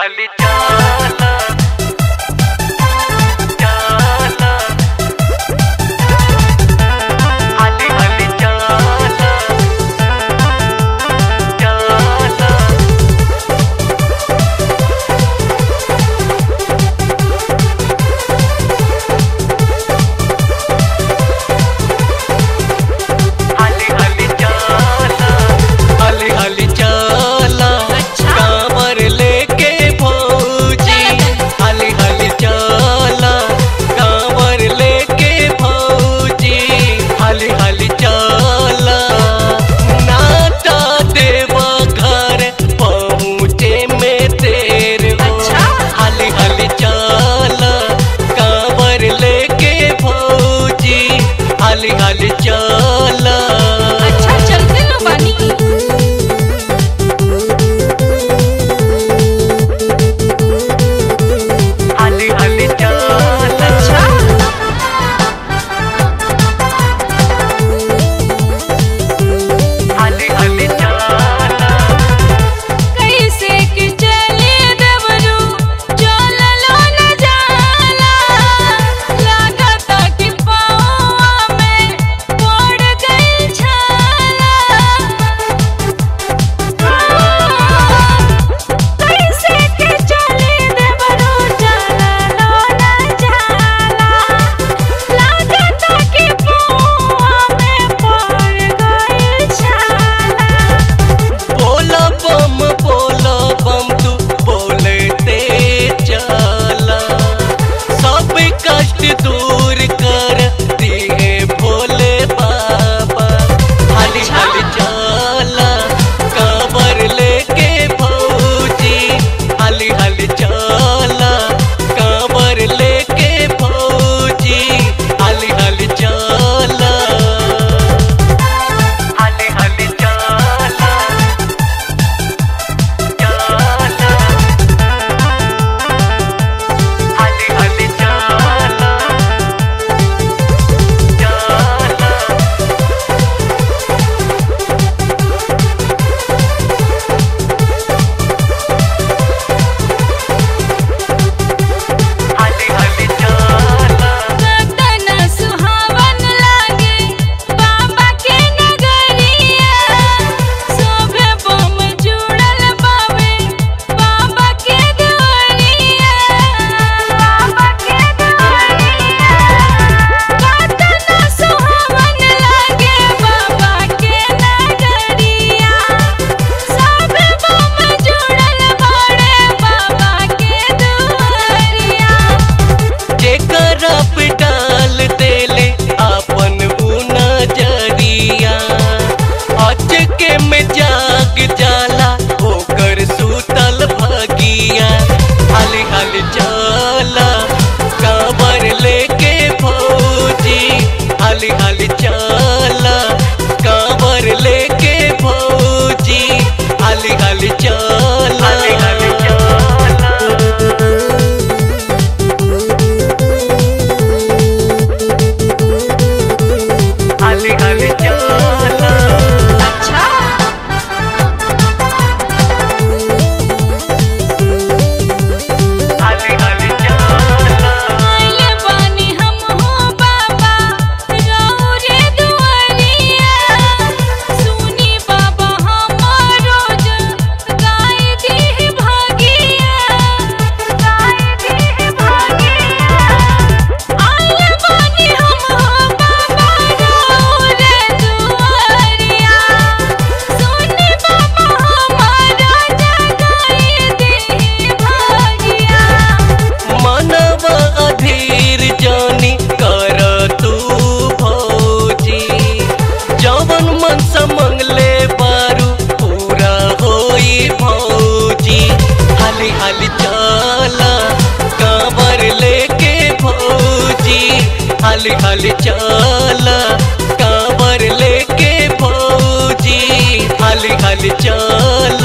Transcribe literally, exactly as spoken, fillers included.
हाली चाला चाला हाली हाली चाला चाला हाली हाली चाला हाली हाली चाला कांवर लेके भौजी हाली हाली चाला कांवर लेके भौजी हाली हाली चाला नाता देवा घर पहुँचे में देर हो हाली हाली चाला कांवर लेके भौजी हाली हाली चाला। अच्छा चलते लो बानी हाली हाली चाला अच्छा हाली हाली चाला कैसे कि चले देवरू चललो न जाला लागता कि पाँव में पड़ गई छाला कैसे कि चले देवरू चललो न जाला लागता कि पाँव में पड़ गई छाला। बोला बम बोला बम तू बोलते चला सब कष्ट दूर कर दिए भोले बाबा हाली हाली चाला कांवर लेके भौजी हाली हाली चाला कांवर लेके भौजी हाली हाली चाला हाली हाली चाला चाला हाली हाली चाला चाला हाली हाली चाला रतन सुहावन लागे बाबा के नगरिया सोभे बम जुड़ल बावे बाबा के दुआरिया बाबा के दुआरिया रतन सुहावन लागे बाबा के नगरिया सोभे बम जुड़ल बाड़े बाबा के दुआरिया। जेकर पे डाल देले अपन उ नजरिया अचके में जाग जाला ओकर सुतल भगिया हाली हाली चाला कांवर लेके भौजी हाली हाली चाला कांवर लेके भौजी हाली हाली चाला हाली हाली चाला हाली हाली चाला अच्छा हाली हाली चाला आइले बानी हम हो बाबा रौरे दुआरिया सुनी बाबा हमारो ज गाय दी भागिया गाय दी भागिया आइले बानी हम हो बाबा रौरे दुआरिया सुनी बाबा हमारो ज गाय दी भागिया। मानव अधीर जानी कर तू भौजी जवन मन से मंगले बारू पूरा होई भौजी हाली हाली चाला कांवर लेके भौजी हाली हाली चाला कांवर लेके भौजी हाली हाली चाला।